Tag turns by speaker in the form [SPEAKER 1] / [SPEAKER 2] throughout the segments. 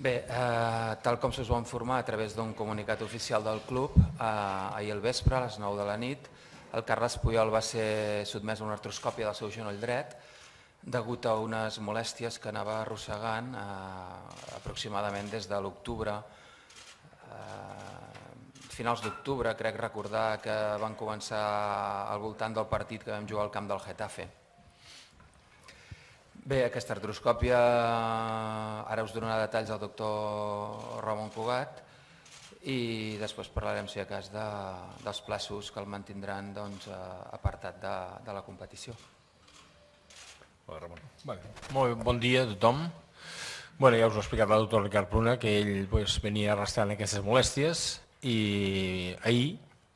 [SPEAKER 1] Bé, tal com se'ls va informar a través d'un comunicat oficial del club, ahir al vespre, a les 9 de la nit, el Carles Puyol va ser sotmès a una artroscòpia del seu genoll dret degut a unes molèsties que anava arrossegant aproximadament des de l'octubre, finals d'octubre, crec recordar que van començar al voltant del partit que vam jugar al camp del Getafe. Bé, aquesta artroscòpia, ara us donarà detalls el doctor Ramon Cugat i després parlarem, si a cas, dels plaços que el mantindran apartat de la competició.
[SPEAKER 2] Molt bon dia a tothom. Ja us ho ha explicat el doctor Ricard Pruna, que ell venia arrastrant aquestes molèsties i ahir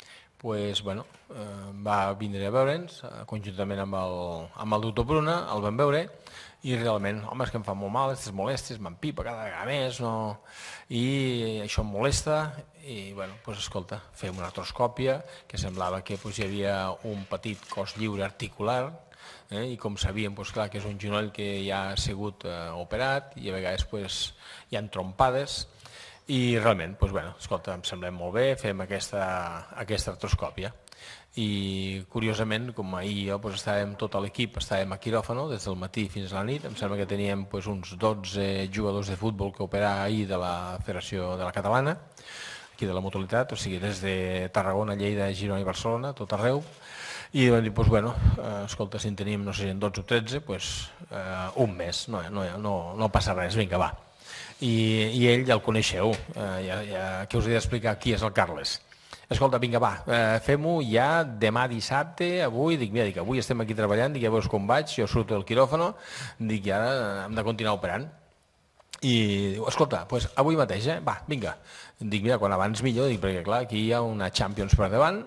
[SPEAKER 2] va vindre a veure'ns conjuntament amb el doctor Pruna, el vam veure i realment, home, és que em fa molt mal aquestes molèsties, m'empipa cada vegada més i això em molesta i, escolta, fem una artroscòpia que semblava que hi havia un petit cos lliure articular i com sabíem, clar, que és un genoll que ja ha sigut operat i a vegades hi ha trompades i realment, escolta, em sembla molt bé, fem aquesta artroscòpia. I curiosament, com ahir estàvem tot l'equip, estàvem a quiròfano des del matí fins a la nit, em sembla que teníem uns 12 jugadors de futbol que operar ahir de la Federació de la Catalana, aquí de la modalitat, o sigui, des de Tarragona, Lleida, Girona i Barcelona, tot arreu, i vam dir, escolta, si en tenim, no sé, en 12 o 13, un mes, no passa res, vinga, va. I ell ja el coneixeu, que us he d'explicar qui és el Carles. Escolta, vinga, va, fem-ho ja demà dissabte, avui, dic, avui estem aquí treballant, dic, ja veus com vaig, jo surto del quiròfano, dic, i ara hem de continuar operant. I diu, escolta, avui mateix, va, vinga. Dic, mira, quan abans millor, dic, perquè clar, aquí hi ha una Champions per davant,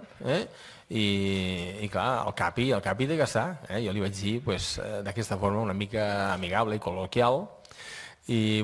[SPEAKER 2] i clar, el capi té que estar. Jo li vaig dir, d'aquesta forma una mica amigable i col·loquial, i,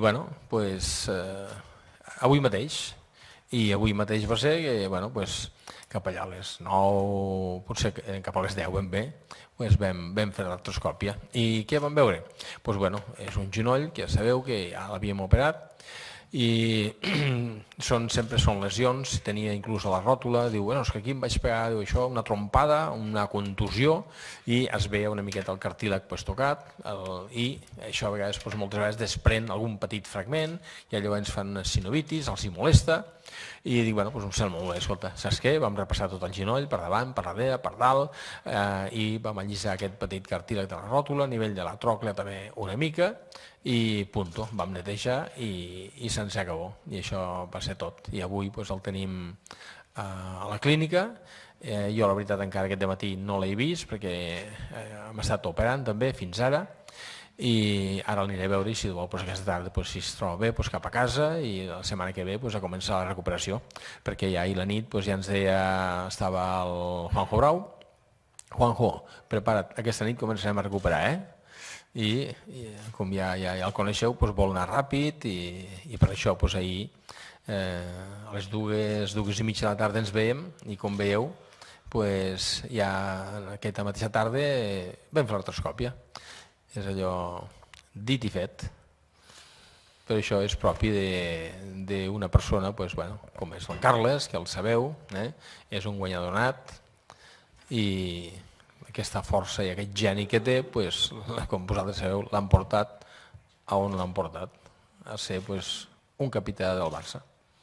[SPEAKER 2] avui mateix. I avui mateix va ser que, cap allà a les 9, potser cap a les 10 ben bé, vam fer l'artroscòpia. I què vam veure? És un genoll que ja sabeu que ja l'havíem operat i sempre són lesions, tenia inclús a la ròtula, diu, és que aquí em vaig pegar això, una trompada, una contusió i es veia una miqueta el cartílag tocat i això a vegades, moltes vegades desprèn algun petit fragment i llavors fan sinovitis, els hi molesta i dic, em sembla molt bé, escolta, saps què? Vam repassar tot el genoll, per davant, per darrere, per dalt i vam allisar aquest petit cartílag de la ròtula, a nivell de la tròclea també una mica i punto, vam netejar i se'ns acabó i això va ser tot i avui el tenim a la clínica. Jo la veritat encara aquest dematí no l'he vist perquè hem estat operant també fins ara i ara l'aniré a veure i si vol aquesta tarda si es troba bé cap a casa i la setmana que ve a començar la recuperació perquè ja ahir la nit ja ens deia, estava el Juanjo Brau, Juanjo, prepara't, aquesta nit començarem a recuperar, i com ja el coneixeu vol anar ràpid i per això ahir a les 2:30 de la tarda ens veiem i com veieu ja aquesta mateixa tarda vam fer l'artroscòpia. És allò dit i fet, però això és propi d'una persona com és el Carles, que el sabeu, és un guanyador nat i aquesta força i aquest geni que té, com vosaltres sabeu, l'han portat a on l'han portat, a ser un capità del Barça.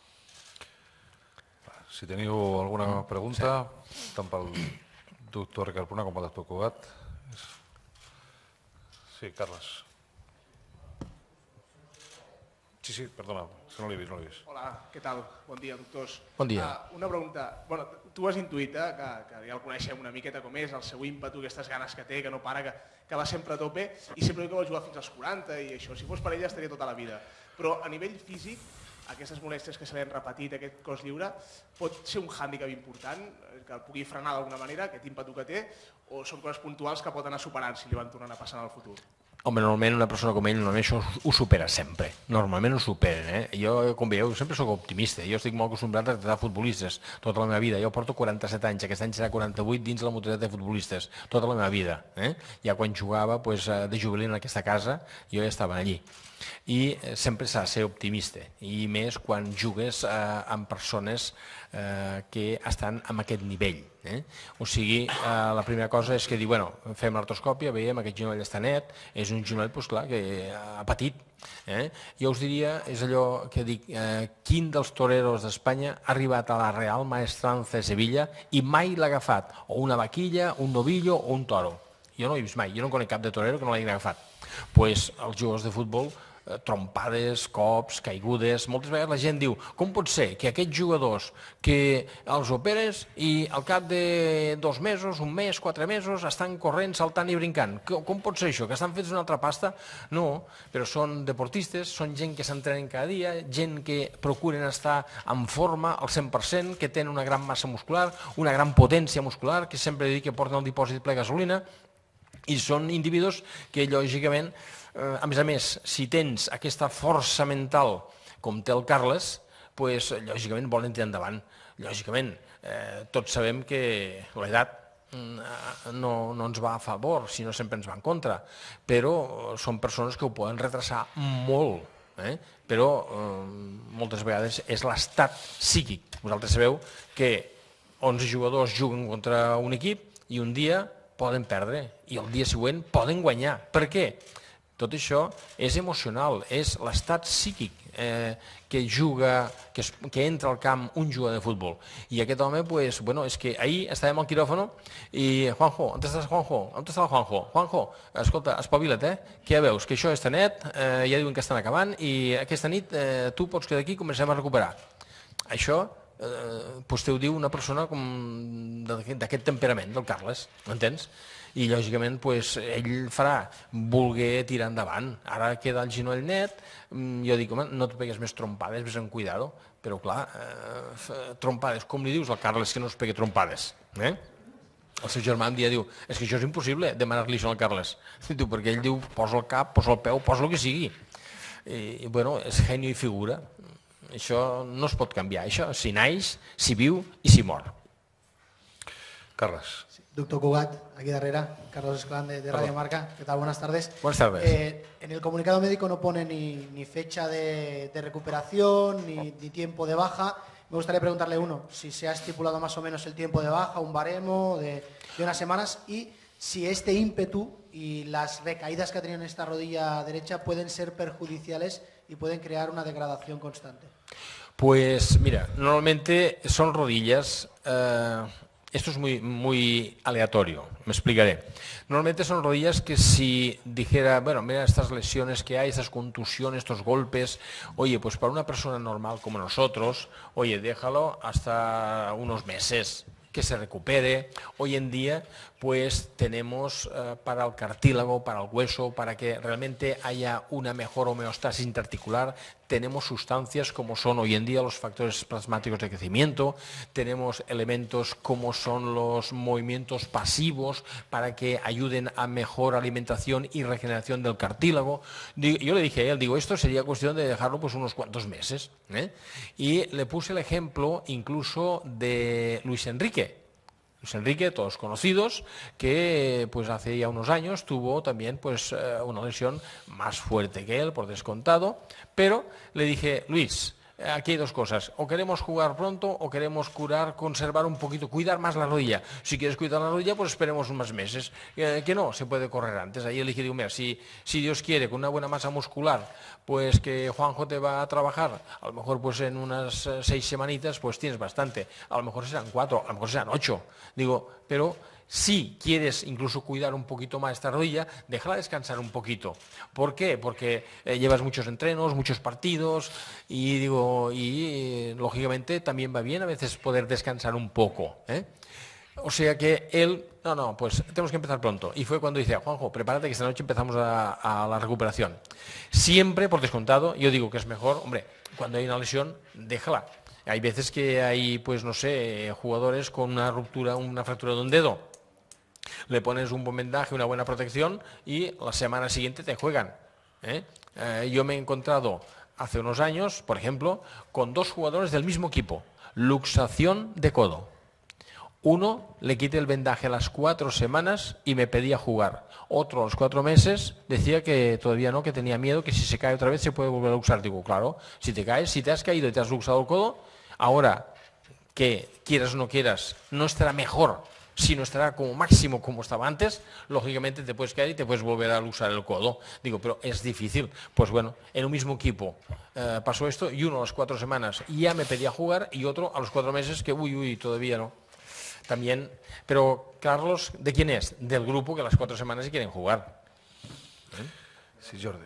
[SPEAKER 3] Si teniu alguna pregunta, tant pel doctor Ricard Pruna com pel doctor Cugat. Sí, Carles. Sí, perdona, és que no l'he vist.
[SPEAKER 4] Hola, què tal? Bon dia, doctors.
[SPEAKER 2] Bon dia.
[SPEAKER 4] Una pregunta. Tu has intuït que ja el coneixem una miqueta com és, el seu ímpetu, aquestes ganes que té, que no para, que va sempre a tope i sempre que vol jugar fins als 40 i això. Si fos per ella estaria tota la vida. Però a nivell físic, aquestes molèsties que se li han repetit, aquest cos lliure, pot ser un hàndicap important que el pugui frenar d'alguna manera, aquest ímpetu que té, o són coses puntuals que pot anar superant si li van tornant a passar en el futur?
[SPEAKER 2] Home, normalment una persona com ell això ho supera sempre. Normalment ho superen. Jo, com veieu, sempre soc optimista. Jo estic molt acostumbrat a tractar futbolistes tota la meva vida. Jo porto 47 anys, aquest any serà 48 dins la modalitat de futbolistes, tota la meva vida. Ja quan jugava de jubiler en aquesta casa, jo ja estava allí. i sempre s'ha de ser optimista, i més quan jugues amb persones que estan en aquest nivell. O sigui, la primera cosa és que dir, bueno, fem l'artroscòpia, veiem aquest genoll està net, és un genoll, doncs clar, que ha patit. Jo us diria, és allò que dic, quin dels toreros d'Espanya ha arribat a la Real Maestranza de Sevilla i mai l'ha agafat o una vaquilla, un novillo o un toro. Jo no ho he vist mai, jo no conec cap de torero que no l'hagi agafat. Doncs els jugadors de futbol, trompades, cops, caigudes, moltes vegades la gent diu, com pot ser que aquests jugadors que els operes i al cap de 2 mesos, 1 mes, 4 mesos, estan corrent, saltant i brincant? Com pot ser això? Que estan fets d'una altra pasta? No, però són deportistes, són gent que s'entrenen cada dia, gent que procuren estar en forma al 100%, que tenen una gran massa muscular, una gran potència muscular, que sempre dic que porten el dipòsit ple de gasolina, i són individus que, lògicament, a més, si tens aquesta força mental com té el Carles, doncs, lògicament, volen tirar endavant. Lògicament, tots sabem que l'edat no ens va a favor, sinó sempre ens va en contra, però són persones que ho poden retrasar molt, però moltes vegades és l'estat psíquic. Vosaltres sabeu que 11 jugadors juguen contra un equip i un dia poden perdre i el dia següent poden guanyar. Per què? Tot això és emocional, és l'estat psíquic que juga, que entra al camp un jugador de futbol. I aquest home, doncs, bueno, és que ahir estàvem al quiròfano i Juanjo, on estàs, Juanjo? On està el Juanjo? Juanjo, escolta, espavila't, que ja veus que això està net, ja diuen que estan acabant i aquesta nit tu pots quedar aquí i comencem a recuperar. Això doncs t'ho diu una persona d'aquest temperament, del Carles, m'entens? I lògicament ell farà voler tirar endavant. Ara queda el genoll net, jo dic, home, no et pegues més trompades, ves amb cuidado, però clar, trompades, com li dius al Carles que no es pegui trompades? El seu germà un dia diu, és que això és impossible, demanar-li això al Carles, perquè ell diu, posa el cap, posa el peu, posa el que sigui. I bueno, és genio i figura, això no es pot canviar, això si naix, si viu i si mor.
[SPEAKER 3] Carles.
[SPEAKER 5] Doctor Cugat, aquí darrere, Carlos Esclán de Radio Marca. ¿Qué tal? Buenas tardes.
[SPEAKER 2] Buenas tardes.
[SPEAKER 5] En el comunicado médico no pone ni fecha de recuperación ni tiempo de baja. Me gustaría preguntarle si se ha estipulado más o menos el tiempo de baja, un baremo de unas semanas y si este ímpetu y las recaídas que ha tenido en esta rodilla derecha pueden ser perjudiciales y pueden crear una degradación constante.
[SPEAKER 2] Pues mira, normalmente son rodillas... Esto es muy aleatorio, me explicaré. Normalmente son rodillas que si dijera, bueno, mira estas lesiones que hay, estas contusiones, estos golpes, oye, pues para una persona normal como nosotros, oye, déjalo hasta unos meses, que se recupere. Hoy en día, pues tenemos para el cartílago, para el hueso, para que realmente haya una mejor homeostasis interarticular, tenemos sustancias como son hoy en día los factores plasmáticos de crecimiento, tenemos elementos como son los movimientos pasivos para que ayuden a mejor alimentación y regeneración del cartílago. Yo le dije a él, digo, esto sería cuestión de dejarlo pues unos cuantos meses. Y le puse el ejemplo incluso de Luis Enrique. Luis Enrique, todos conocidos, que pues hace ya unos años tuvo también pues una lesión más fuerte que él, por descontado, pero le dije, Luis, aquí hay dos cosas, o queremos jugar pronto o queremos conservar un poquito, cuidar más la rodilla. Si quieres cuidar la rodilla, pues esperemos unos meses, que no, se puede correr antes. Ahí le dije, digo, mira, si Dios quiere, con una buena masa muscular, pues que Juanjo te va a trabajar, a lo mejor pues en unas 6 semanitas, pues tienes bastante, a lo mejor serán 4, a lo mejor serán 8, digo, pero... Si quieres incluso cuidar un poquito más esta rodilla, déjala descansar un poquito. ¿Por qué? Porque llevas muchos entrenos, muchos partidos y lógicamente también va bien a veces poder descansar un poco. O sea que él, no, pues tenemos que empezar pronto. Y fue cuando dice, Juanjo, prepárate que esta noche empezamos a la recuperación. Siempre, por descontado, yo digo que es mejor, hombre, cuando hay una lesión, déjala. Hay veces que hay, pues no sé, jugadores con una ruptura, una fractura de un dedo. Le pones un buen vendaje, una buena protección y la semana siguiente te juegan. Yo me he encontrado hace unos años, por ejemplo, con 2 jugadores del mismo equipo, luxación de codo. Uno le quité el vendaje a las 4 semanas y me pedía jugar. Otro a los 4 meses decía que todavía no, que tenía miedo, que si se cae otra vez se puede volver a usar. Digo, claro, si te caes, si te has caído y te has luxado el codo, ahora que quieras o no quieras, no estará mejor, sino estará como máximo como estaba antes, lógicamente te puedes caer y te puedes volver a luxar el codo. Digo, pero es difícil. Pues bueno, en un mismo equipo pasó esto y uno a las 4 semanas ya me pedía jugar y otro a los 4 meses que uy, todavía no. También, pero Carlos, ¿de quién es? Del grupo que a las 4 semanas quieren jugar.
[SPEAKER 3] Sí, Jordi.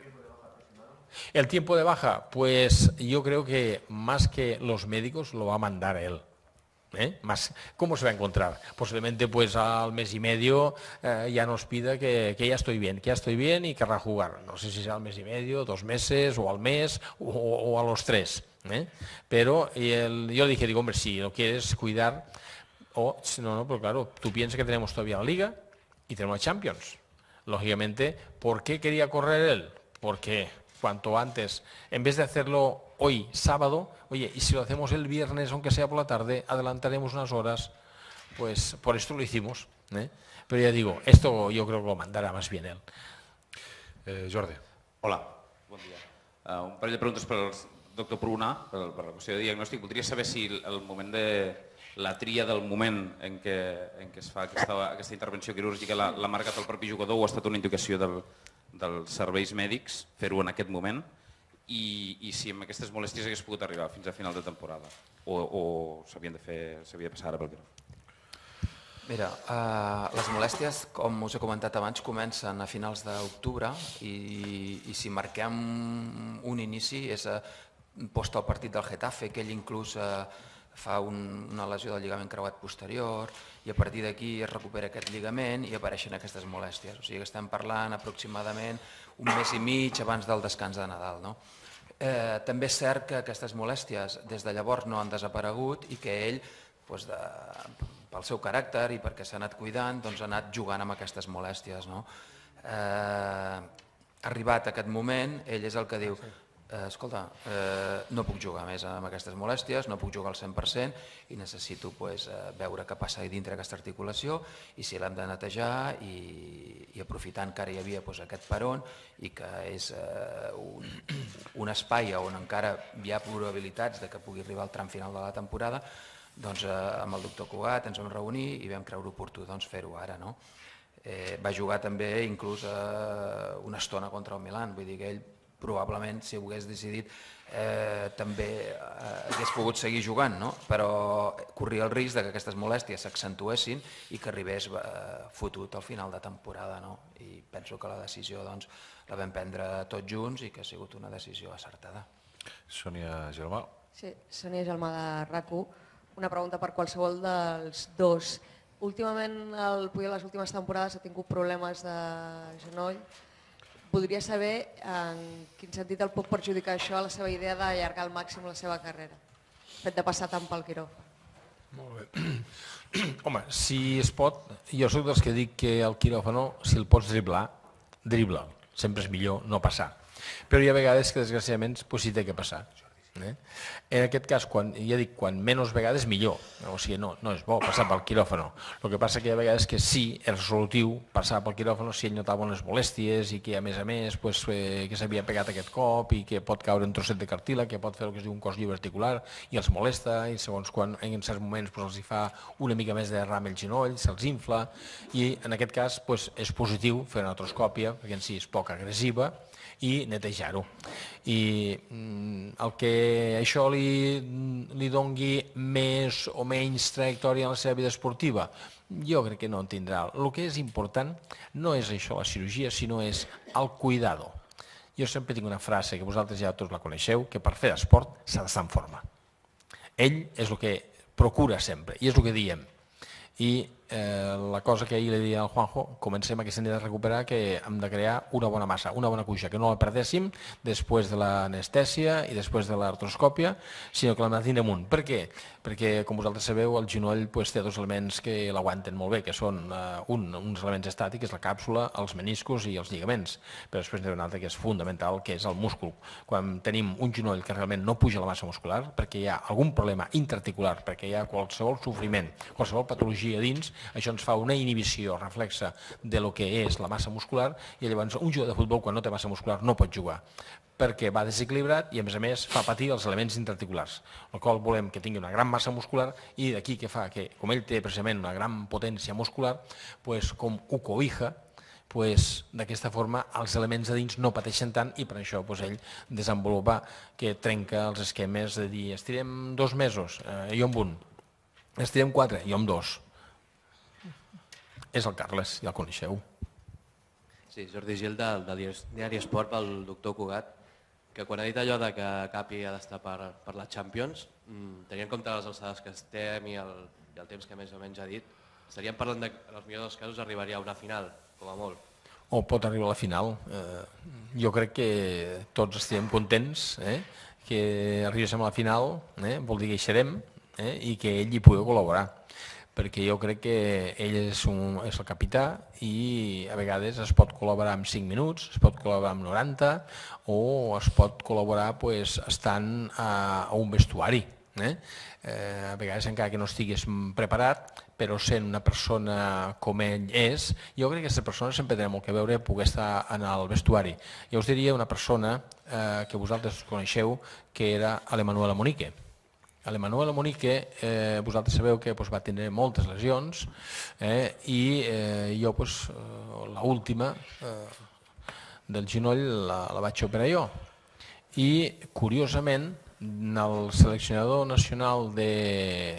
[SPEAKER 2] El tiempo de baja, pues yo creo que más que los médicos lo va a mandar él. Más, ¿cómo se va a encontrar? Posiblemente pues al mes y medio ya nos pida que ya estoy bien y querrá jugar. No sé si será al mes y medio, 2 meses o al mes o a los 3. Pero yo dije, digo, hombre, si lo quieres cuidar, no, pero claro, tú piensas que tenemos todavía la Liga y tenemos la Champions. Lógicamente, ¿por qué quería correr él? Porque cuanto antes, en vez de hacerlo hoy, sábado, oye, y si lo hacemos el viernes, aunque sea por la tarde, adelantaremos unas horas, pues por esto lo hicimos. Pero ya digo, esto yo creo que lo mandará más bien él.
[SPEAKER 3] Jordi.
[SPEAKER 6] Hola, bon dia. Un parell de preguntes per al doctor Pruna, per la qüestió de diagnòstic. Voldria saber si el moment de la tria del moment en què es fa aquesta intervenció quirúrgica l'ha marcat el propi jugador o ha estat una indicació dels serveis mèdics fer-ho en aquest moment i si amb aquestes molèsties hagués pogut arribar fins a final de temporada o s'havia de passar ara pel quiròfan.
[SPEAKER 1] Mira, les molèsties, com us he comentat abans, comencen a finals d'octubre i si marquem un inici és post al partit del Getafe, que ell inclús fa una lesió del lligament creuat posterior i a partir d'aquí es recupera aquest lligament i apareixen aquestes molèsties. O sigui que estem parlant aproximadament un mes i mig abans del descans de Nadal. També és cert que aquestes molèsties des de llavors no han desaparegut i que ell, pel seu caràcter i perquè s'ha anat cuidant, ha anat jugant amb aquestes molèsties. Arribat aquest moment, ell és el que diu escolta, no puc jugar més amb aquestes molèsties, no puc jugar al 100% i necessito veure què passa dintre aquesta articulació i si l'hem de netejar i aprofitant que ara hi havia aquest peron i que és un espai on encara hi ha probabilitats que pugui arribar al tram final de la temporada, doncs amb el doctor Cugat ens vam reunir i vam creure oportú fer-ho ara. Va jugar també inclús una estona contra el Milan, vull dir que ell probablement, si ho hagués decidit, també hagués pogut seguir jugant, però corria el risc que aquestes molèsties s'accentuessin i que arribés fotut al final de temporada. I penso que la decisió la vam prendre tots junts i que ha sigut una decisió acertada.
[SPEAKER 3] Sònia Germà.
[SPEAKER 7] Sí, Sònia Germà de RAC1. Una pregunta per qualsevol dels dos. Últimament, el Puyol, les últimes temporades ha tingut problemes de genoll. Voldria saber en quin sentit el pot perjudicar això a la seva idea d'allargar al màxim la seva carrera, el fet de passar tant pel quiròfan.
[SPEAKER 2] Molt bé. Home, si es pot, jo soc dels que dic que el quiròfano, si el pots driblar, dribla'l. Sempre és millor no passar. Però hi ha vegades que desgraciadament sí té que passar. En aquest cas, ja dic, quan menys vegades millor, o sigui, no és bo passar pel quiròfano. El que passa que hi ha vegades que sí, és resolutiu passar pel quiròfano si ell notava unes molèsties i que a més que s'havia pegat aquest cop i que pot caure un trosset de cartílag, que pot fer el que es diu un cos lliure articular i els molesta i segons quan en certs moments els fa una mica més de ram el genoll, se'ls infla i en aquest cas és positiu fer una artroscòpia perquè en si és poc agressiva i netejar-ho. I el que això li dongui més o menys trajectòria en la seva vida esportiva, jo crec que no en tindrà. El que és important no és això, la cirurgia, sinó és el cuidado. Jo sempre tinc una frase que vosaltres ja tots la coneixeu, que per fer esport s'ha d'estar en forma. Ell és el que procura sempre, i és el que diem. I la cosa que ahir li deia al Juanjo, comencem aquesta nit a recuperar, que hem de crear una bona massa, una bona cuixa, que no la perdéssim després de l'anestèsia i després de l'artroscòpia, sinó que l'hem de tindre amunt. Per què? Perquè, com vosaltres sabeu, el genoll té dos elements que l'aguanten molt bé, que són uns elements estàtics, la càpsula, els meniscos i els lligaments, però després n'hi ha un altre que és fundamental, que és el múscul. Quan tenim un genoll que realment no puja la massa muscular, perquè hi ha algun problema intraarticular, perquè hi ha qualsevol sofriment, qualsevol patologia dins, això ens fa una inhibició reflexa de lo que és la massa muscular, i llavors un jugador de futbol, quan no té massa muscular, no pot jugar, perquè va desequilibrat i, a més, fa patir els elements intraarticulars. El qual volem que tingui una gran massa muscular, i d'aquí que fa que, com ell té precisament una gran potència muscular, com ho cobija, d'aquesta forma els elements de dins no pateixen tant, i per això ell desenvolupa que trenca els esquemes de dir estirem 2 mesos, jo amb un, estirem 4, jo amb 2. És el Carles, ja el coneixeu.
[SPEAKER 8] Sí, Jordi Gil, del Diari Esport, pel doctor Cugat, que quan ha dit allò de que Capi ha d'estar per la Champions, tenint en compte les alçades que estem i el temps que més o menys ha dit, estaríem parlant que en els millors dels casos arribaria a una final, com a molt.
[SPEAKER 2] O pot arribar a la final. Jo crec que tots estem contents que arribéssim a la final, vol dir que hi serem i que ell hi pugui col·laborar, perquè jo crec que ell és el capità i a vegades es pot col·laborar en 5 minuts, es pot col·laborar en 90 o es pot col·laborar estant a un vestuari. A vegades encara que no estigués preparat, però sent una persona com ell és, jo crec que aquesta persona sempre té molt que veure poder estar en el vestuari. Jo us diria una persona que vosaltres coneixeu, que era l'Emanuel Monique. L'Emanuel Monique, vosaltres sabeu que va tenir moltes lesions i jo l'última del genoll la vaig operar jo. I curiosament el seleccionador nacional de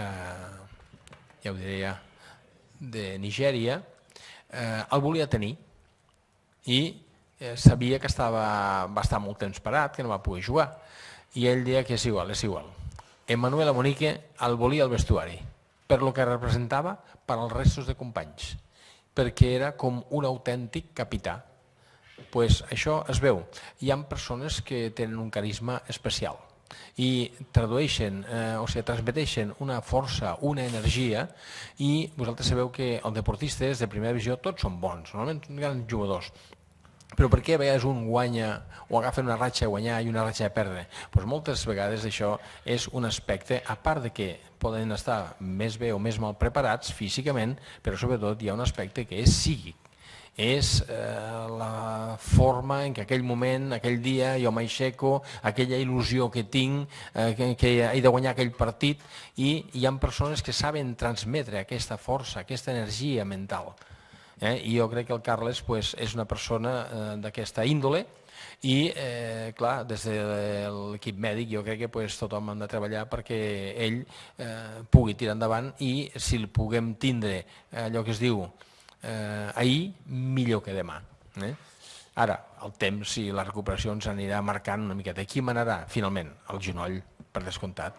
[SPEAKER 2] Nigèria el volia tenir i sabia que va estar molt temps parat, que no va poder jugar, i ell deia que és igual. Emmanuel Monique el volia al vestuari per lo que representava per als restos de companys, perquè era com un autèntic capità. Això es veu. Hi ha persones que tenen un carisma especial i transmeteixen una força, una energia, i vosaltres sabeu que els deportistes de primera divisió tots són bons, normalment són grans jugadors. Però per què a vegades un guanya o agafen una ratxa de guanyar i una ratxa de perdre? Moltes vegades això és un aspecte, a part de que poden estar més bé o més mal preparats físicament, però sobretot hi ha un aspecte que és psíquic. És la forma en què aquell moment, aquell dia, jo m'aixeco, aquella il·lusió que tinc, que he de guanyar aquell partit, i hi ha persones que saben transmetre aquesta força, aquesta energia mental. I jo crec que el Carles és una persona d'aquesta índole i, clar, des de l'equip mèdic jo crec que tothom ha de treballar perquè ell pugui tirar endavant, i si el puguem tindre allò que es diu ahir, millor que demà. Ara, el temps i la recuperació ens anirà marcant una miqueta. Qui manarà, finalment? El genoll, per descomptat.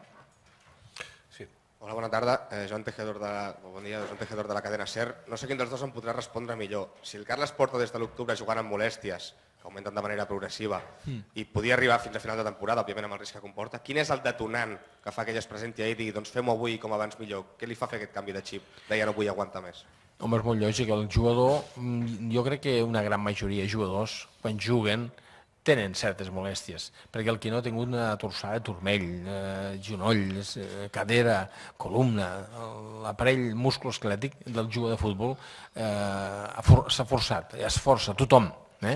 [SPEAKER 9] Hola, bona tarda. Joan Tejedor de la cadena SER. No sé quin dels dos em podrà respondre millor. Si el Carles porta des de l'octubre jugant amb molèsties, que augmenten de manera progressiva, i podia arribar fins a final de temporada, òbviament amb el risc que comporta, quin és el detonant que fa que ell es presenti ahir i digui doncs fem-ho avui com abans millor? Què li fa fer aquest canvi de xip? Deia no vull aguantar més.
[SPEAKER 2] Home, és molt lògic. El jugador, jo crec que una gran majoria de jugadors, quan juguen, tenen certes molèsties, perquè el que no ha tingut una torçada, turmell, genoll, cadera, columna, l'aparell musculoesquelètic del jugador de futbol s'ha forçat, es força, tothom.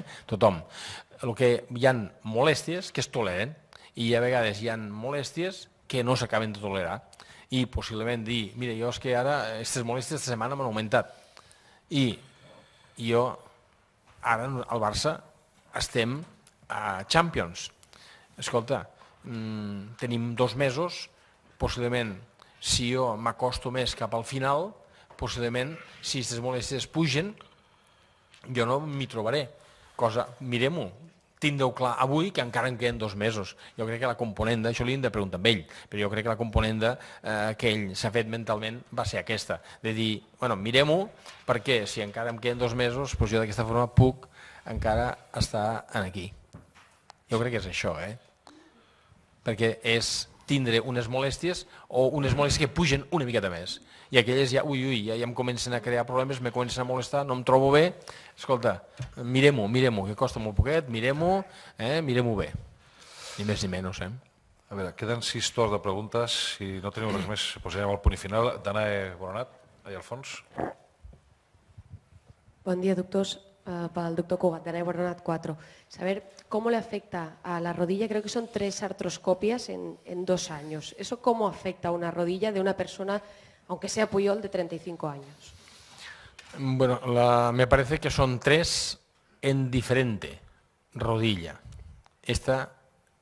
[SPEAKER 2] El que hi ha molèsties que es toleren, i a vegades hi ha molèsties que no s'acaben de tolerar, i possiblement dir, mira, jo és que ara aquestes molèsties aquesta setmana m'han augmentat, i jo ara al Barça estem a Champions. Escolta, tenim 2 mesos, possiblement si jo m'acosto més cap al final, possiblement si aquestes molèsties pugen, jo no m'hi trobaré. Mirem-ho, tindreu clar avui que encara en queden 2 mesos. Jo crec que la componenda, això li hem de preguntar amb ell, però jo crec que la componenda que ell s'ha fet mentalment va ser aquesta, de dir, bueno, mirem-ho, perquè si encara em queden 2 mesos, doncs jo d'aquesta forma puc encara estar aquí. Jo crec que és això, perquè és tindre unes molèsties o unes molèsties que pugen una miqueta més. I aquelles ja, ja em comencen a crear problemes, me comencen a molestar, no em trobo bé. Escolta, mirem-ho, que costa molt poquet, mirem-ho bé. Ni més ni menys.
[SPEAKER 3] A veure, queden 6 torns de preguntes. Si no teniu res més, posarem al punt final. Danae Bonanat, allà al fons.
[SPEAKER 10] Buen día, doctors. Para el doctor Cugat, Danae Bonanat 4. Saber cómo le afecta a la rodilla, creo que son 3 artroscopias en 2 años. ¿Eso cómo afecta a una rodilla de una persona, aunque sea Puyol, de 35 años?
[SPEAKER 2] Bueno, me parece que son 3 en diferente rodilla. Esta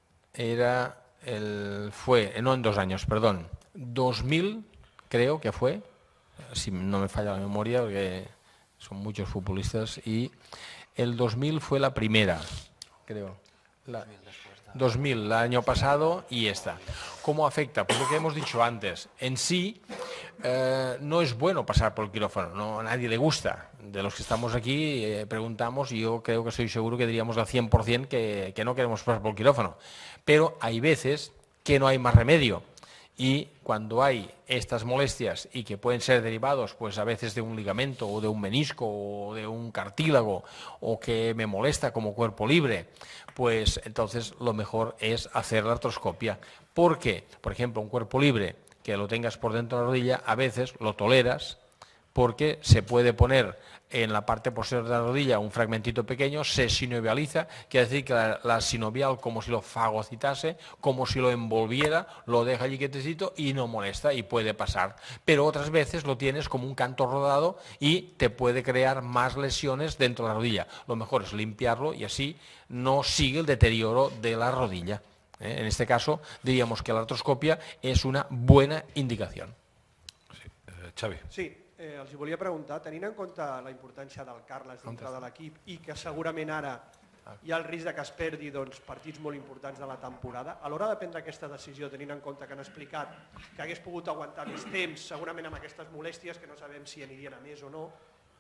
[SPEAKER 2] fue, no en 2 años, perdón, 2000 creo que fue, si no me falla la memoria, porque son muchos futbolistas, y el 2000 fue la primera, creo. 2000, el año pasado, y esta. ¿Cómo afecta? Pues lo que hemos dicho antes. En sí, no es bueno pasar por el quirófano, no, a nadie le gusta. De los que estamos aquí, preguntamos, y yo creo que estoy seguro que diríamos al 100% que no queremos pasar por el quirófano. Pero hay veces que no hay más remedio. Y cuando hay estas molestias y que pueden ser derivados pues a veces de un ligamento o de un menisco o de un cartílago o que me molesta como cuerpo libre, pues entonces lo mejor es hacer la artroscopia. Porque, por ejemplo, un cuerpo libre que lo tengas por dentro de la rodilla, a veces lo toleras porque se puede poner en la parte posterior de la rodilla un fragmentito pequeño, se sinovializa, quiere decir que la sinovial como si lo fagocitase, como si lo envolviera, lo deja allí quietecito y no molesta y puede pasar. Pero otras veces lo tienes como un canto rodado y te puede crear más lesiones dentro de la rodilla. Lo mejor es limpiarlo y así no sigue el deterioro de la rodilla. En este caso diríamos que la artroscopia es una buena indicación.
[SPEAKER 3] Sí. Xavi.
[SPEAKER 11] Sí. Els volia preguntar, tenint en compte la importància del Carles dintre de l'equip i que segurament ara hi ha el risc que es perdi partits molt importants de la temporada, a l'hora de prendre aquesta decisió, tenint en compte que han explicat que hagués pogut aguantar més temps, segurament amb aquestes molèsties, que no sabem si anirien a més o no,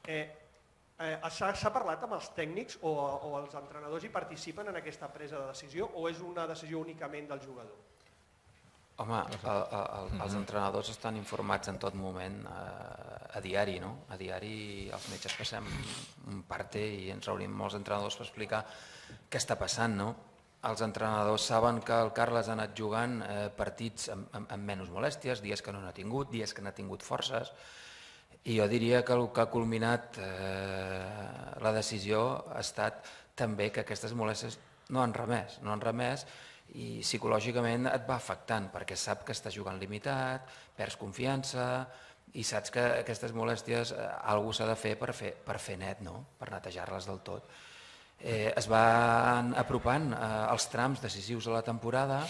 [SPEAKER 11] s'ha parlat amb els tècnics o els entrenadors i participen en aquesta presa de decisió o és una decisió únicament del jugador?
[SPEAKER 1] Home, els entrenadors estan informats en tot moment a diari, no? A diari els metges passem un parte i ens reunim molts entrenadors per explicar què està passant, no? Els entrenadors saben que el Carles ha anat jugant partits amb menys molèsties, dies que no n'ha tingut, dies que n'ha tingut forces, i jo diria que el que ha culminat la decisió ha estat també que aquestes molèsties no han remès, i psicològicament et va afectant perquè sap que està jugant limitat, perds confiança i saps que aquestes molèsties algú s'ha de fer per fer net, per netejar-les del tot. Es van apropant als trams decisius de la temporada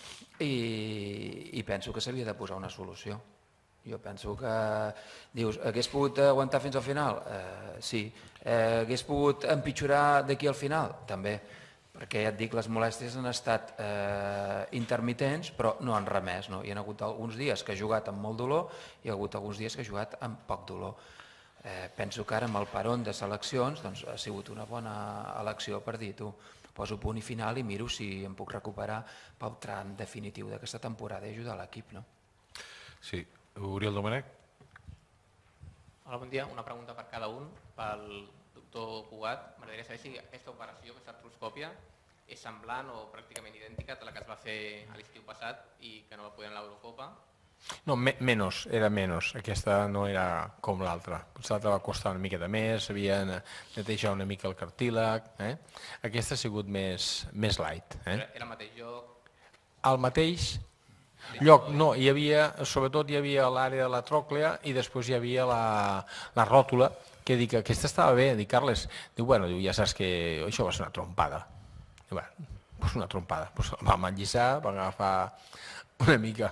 [SPEAKER 1] i penso que s'havia de posar una solució. Jo penso que dius, hagués pogut aguantar fins al final? Sí. Hagués pogut empitjorar d'aquí al final? També. Perquè ja et dic, les molèsties han estat intermitents però no han remès. Hi ha hagut alguns dies que he jugat amb molt dolor i hi ha hagut alguns dies que he jugat amb poc dolor. Penso que ara amb el peron de seleccions ha sigut una bona elecció per dir, poso punt i final i miro si em puc recuperar pel tram definitiu d'aquesta temporada i ajudar l'equip.
[SPEAKER 3] Sí. Oriol Domènech.
[SPEAKER 12] Hola, bon dia. Una pregunta per cada un. Pel doctor Cugat, m'agradaria saber si aquesta operació, aquesta artroscòpia, és semblant o pràcticament idèntica a la que es va fer a l'estiu passat i que no va poder en l'Eurocopa.
[SPEAKER 2] No, era menys. Aquesta no era com l'altra. L'altra va costar una miqueta més, havia de netejar una mica el cartílag. Aquesta ha sigut més light.
[SPEAKER 12] Era el mateix lloc?
[SPEAKER 2] Al mateix lloc, no. Sobretot hi havia l'àrea de la tròclea i després hi havia la ròtula, que dic que aquesta estava bé. Dic, Carles, ja saps que això va ser una trompada. Doncs una trompada. Vam enllissar, vam agafar una mica,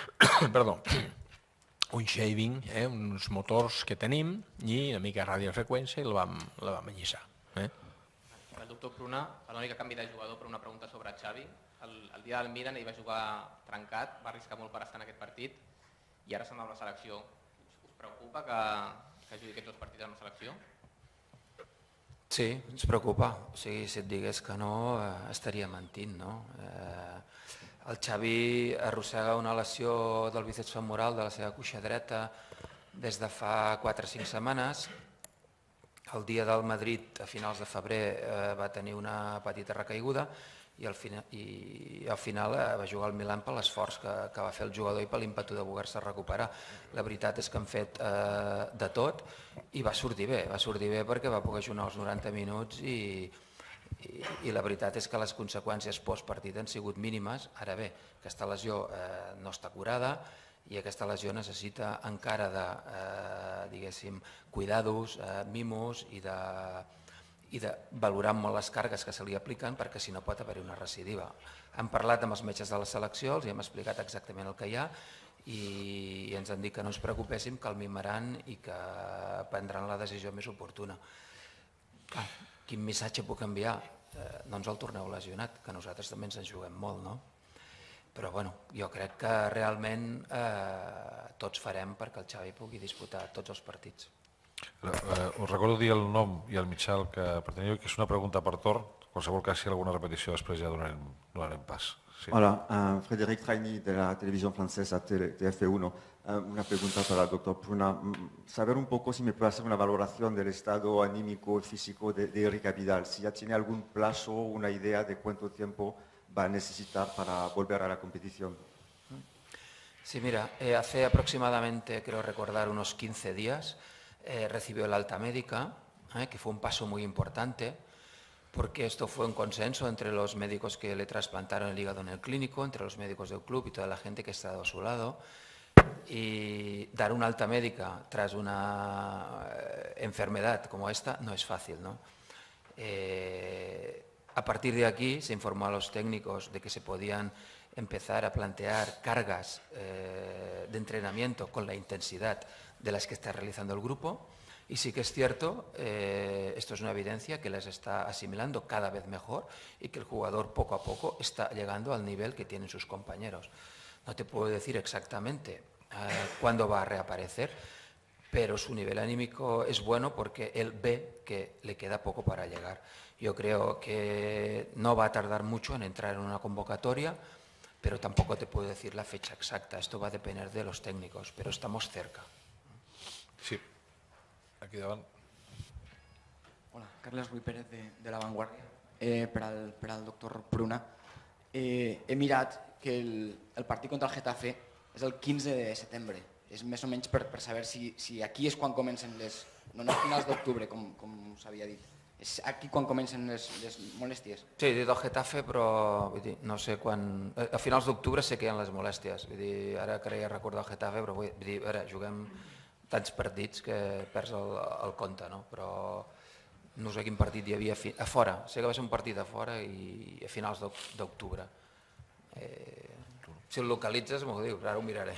[SPEAKER 2] un shaving, uns motors que tenim i una mica de radiofreqüència i la vam enllissar.
[SPEAKER 12] Per el doctor Pruna, l'únic canvi de jugador per una pregunta sobre Xavi. El dia del Milan ell va jugar trencat, va arriscar molt per estar en aquest partit i ara se'n va amb la selecció. Us preocupa que jugui aquests dos partits amb la selecció?
[SPEAKER 1] Sí, ens preocupa. O sigui, si et digués que no, estaria mentint, no? El Xavi arrossega una lesió del bíceps femoral de la seva cuixa dreta des de fa 4 o 5 setmanes. El dia del Madrid, a finals de febrer, va tenir una petita recaiguda i al final va jugar al Milan per l'esforç que va fer el jugador i per l'ímpetu de voler-se recuperar. La veritat és que han fet de tot i va sortir bé perquè va poder jugar els 90 minuts i la veritat és que les conseqüències postpartit han sigut mínimes. Ara bé, aquesta lesió no està curada i aquesta lesió necessita encara de, diguéssim, cuidados, mimos i de valorar molt les càrregues que se li apliquen perquè si no pot haver-hi una recidiva. Hem parlat amb els metges de la selecció, els hem explicat exactament el que hi ha i ens han dit que no ens preocupéssim, que el mimaran i que prendran la decisió més oportuna. Quin missatge puc enviar? No ens el torneu lesionat, que nosaltres també ens en juguem molt, no? Però jo crec que realment tots farem perquè el Xavi pugui disputar tots els partits.
[SPEAKER 3] Us recordo dir el nom i el mitjà al que pertanyeu, que és una pregunta per torn. En qualsevol cas, si hi ha alguna repetició, després ja donarem pas. Sí.
[SPEAKER 13] Hola, Frédéric Traini de la televisión francesa TF1. Una pregunta para el doctor Pruna. Saber un poco si me puede hacer una valoración del estado anímico y físico de Eric Abidal. Si ya tiene algún plazo, una idea de cuánto tiempo va a necesitar para volver a la competición.
[SPEAKER 1] Sí, mira, hace aproximadamente, creo recordar, unos 15 días recibió el alta médica, que fue un paso muy importante, porque esto fue un consenso entre los médicos que le trasplantaron el hígado en el clínico, entre los médicos del club y toda la gente que ha estado a su lado. Y dar una alta médica tras una enfermedad como esta no es fácil, ¿no? A partir de aquí se informó a los técnicos de que se podían empezar a plantear cargas de entrenamiento con la intensidad de las que está realizando el grupo. Y sí que es cierto, esto es una evidencia, que les está asimilando cada vez mejor y que el jugador poco a poco está llegando al nivel que tienen sus compañeros. No te puedo decir exactamente cuándo va a reaparecer, pero su nivel anímico es bueno porque él ve que le queda poco para llegar. Yo creo que no va a tardar mucho en entrar en una convocatoria, pero tampoco te puedo decir la fecha exacta. Esto va a depender de los técnicos, pero estamos cerca.
[SPEAKER 3] Sí. Aquí davant.
[SPEAKER 14] Hola, Carles Ruiz Pérez de La Vanguardia. Per al doctor Pruna. He mirat que el partit contra el Getafe és el 15 de setembre. És més o menys per saber si aquí és quan comencen les... No a finals d'octubre, com s'havia dit. És aquí quan comencen les molèsties?
[SPEAKER 1] Sí, he dit el Getafe, però no sé quan... A finals d'octubre sé que hi ha les molèsties. Ara creia recordar el Getafe, però vull dir, juguem tants partits que perds el compte, no? Però no sé quin partit hi havia a fora. Sé que va ser un partit a fora i a finals d'octubre. Si el localitzes m'ho dius, ara ho miraré.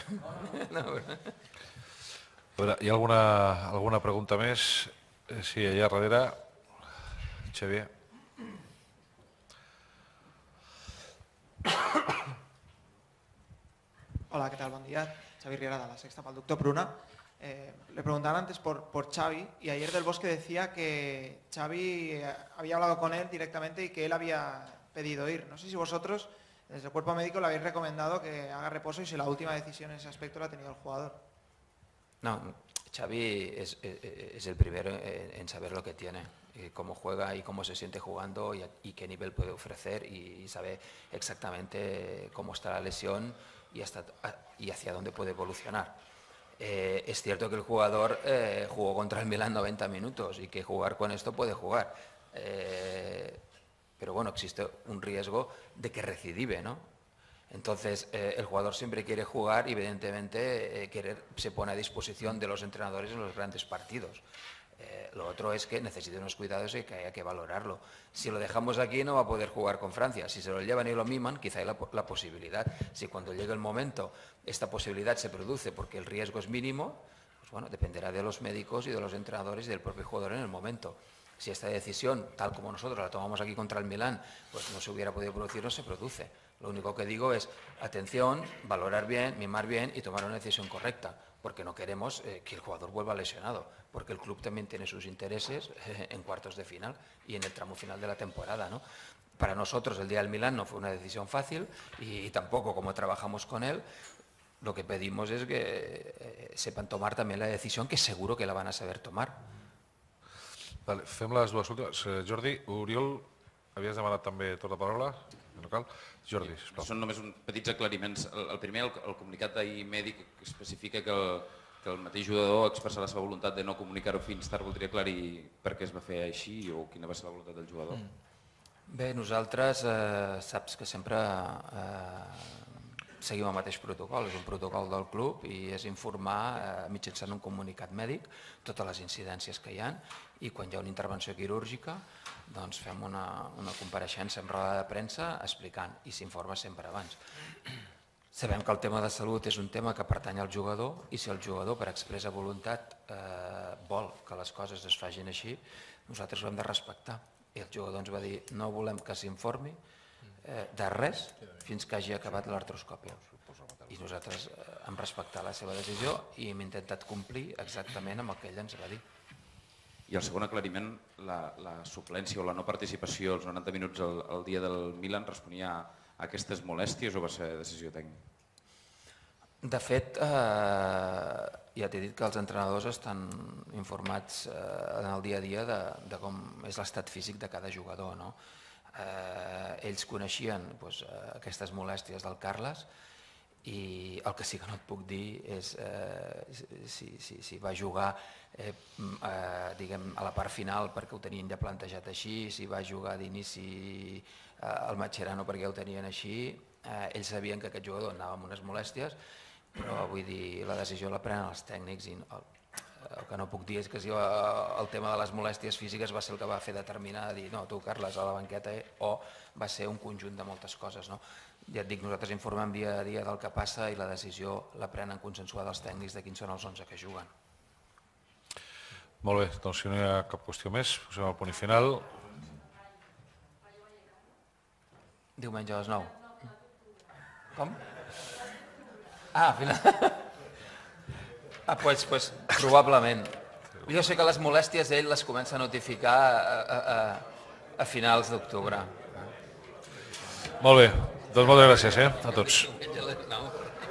[SPEAKER 3] Hi ha alguna pregunta més? Sí, allà darrere. Xavier.
[SPEAKER 15] Hola, ¿qué tal? Buen día. Xavi Riera de La Sexta para el doctor Pruna. Le preguntaban antes por Xavi y ayer Del Bosque decía que Xavi había hablado con él directamente y que él había pedido ir. No sé si vosotros, desde el cuerpo médico, le habéis recomendado que haga reposo y si la última decisión en ese aspecto la ha tenido el jugador.
[SPEAKER 1] No, Xavi es el primero en saber lo que tiene, cómo juega y cómo se siente jugando y qué nivel puede ofrecer y sabe exactamente cómo está la lesión y hacia dónde puede evolucionar. Es cierto que el jugador jugó contra el Milan 90 minutos y que jugar con esto puede jugar, pero bueno, existe un riesgo de que recidive, ¿no? Entonces el jugador siempre quiere jugar y evidentemente se pone a disposición de los entrenadores en los grandes partidos. Lo otro es que necesita unos cuidados y que haya que valorarlo. Si lo dejamos aquí no va a poder jugar con Francia. Si se lo llevan y lo miman, quizá hay la posibilidad. Si cuando llegue el momento esta posibilidad se produce porque el riesgo es mínimo, pues bueno, dependerá de los médicos y de los entrenadores y del propio jugador en el momento. Si esta decisión, tal como nosotros la tomamos aquí contra el Milán, pues no se hubiera podido producir, no se produce. Lo único que digo es, atención, valorar bien, mimar bien y tomar una decisión correcta, porque no queremos que el jugador vuelva lesionado, porque el club también tiene sus intereses en cuartos de final y en el tramo final de la temporada, ¿no? Para nosotros el día del Milán no fue una decisión fácil y tampoco como trabajamos con él, lo que pedimos es que sepan tomar también la decisión que seguro que la van a saber tomar.
[SPEAKER 3] Vale, fem les dues últimes. Jordi, Oriol, havies demanat també torn de paraula? No cal? Jordi, sisplau.
[SPEAKER 6] Són només petits aclariments. El primer, el comunicat d'ahir mèdic especifica que el mateix jugador expressa la seva voluntat de no comunicar-ho fins tard. Voldria aclarir per què es va fer així o quina va ser la voluntat del jugador.
[SPEAKER 1] Bé, nosaltres saps que sempre seguim el mateix protocol, és un protocol del club i és informar mitjançant un comunicat mèdic totes les incidències que hi ha i quan hi ha una intervenció quirúrgica doncs fem una compareixença en roda de premsa explicant i s'informa sempre abans. Sabem que el tema de salut és un tema que pertany al jugador i si el jugador per expressa voluntat vol que les coses es facin així, nosaltres ho hem de respectar. I el jugador ens va dir no volem que s'informi de res fins que hagi acabat l'artroscòpia. I nosaltres hem respectat la seva decisió i hem intentat complir exactament amb el que ell ens va dir.
[SPEAKER 6] I el segon aclariment, la suplència o la no participació als 90 minuts el dia del Milan responia a aquestes molèsties o va ser decisió tècnica?
[SPEAKER 1] De fet, ja t'he dit que els entrenadors estan informats en el dia a dia de com és l'estat físic de cada jugador. Ells coneixien aquestes molèsties del Carles i el que sí que no et puc dir és si va jugar a la part final perquè ho tenien ja plantejat així, si va jugar d'inici al Mascherano perquè ho tenien així. Ells sabien que aquest jugador anava amb unes molèsties, però vull dir, la decisió la prenen els tècnics i el que no puc dir és que si el tema de les molèsties físiques va ser el que va fer determinar, dir no, tu Carles a la banqueta o va ser un conjunt de moltes coses. Ja et dic, nosaltres informem dia a dia del que passa i la decisió la prenen consensuada els tècnics de quins són els 11 que juguen.
[SPEAKER 3] Molt bé, doncs si no hi ha cap qüestió més, posem el punt final.
[SPEAKER 1] Diumenge a les 9. Com? Ah, final. Doncs probablement. Jo sé que les molèsties ell les comença a notificar a finals d'octubre.
[SPEAKER 3] Molt bé, doncs moltes gràcies a tots.